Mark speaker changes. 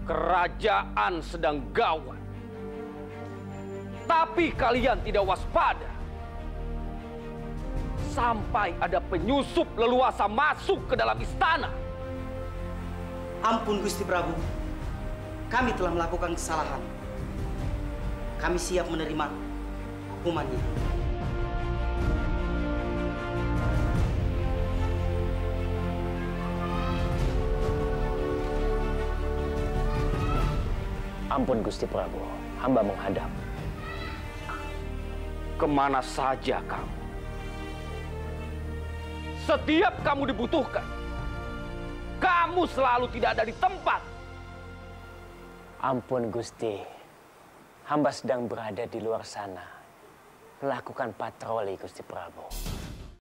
Speaker 1: Kerajaan sedang gawat. Tapi kalian tidak waspada. Sampai ada penyusup leluasa masuk ke dalam istana.
Speaker 2: Ampun Gusti Prabu. Kami telah melakukan kesalahan. Kami siap menerima hukumannya.
Speaker 3: Ampun Gusti Prabu, hamba menghadap.
Speaker 1: Kemana saja kamu? Setiap kamu dibutuhkan, kamu selalu tidak ada di tempat.
Speaker 3: Ampun Gusti, hamba sedang berada di luar sana, melakukan patroli Gusti Prabu.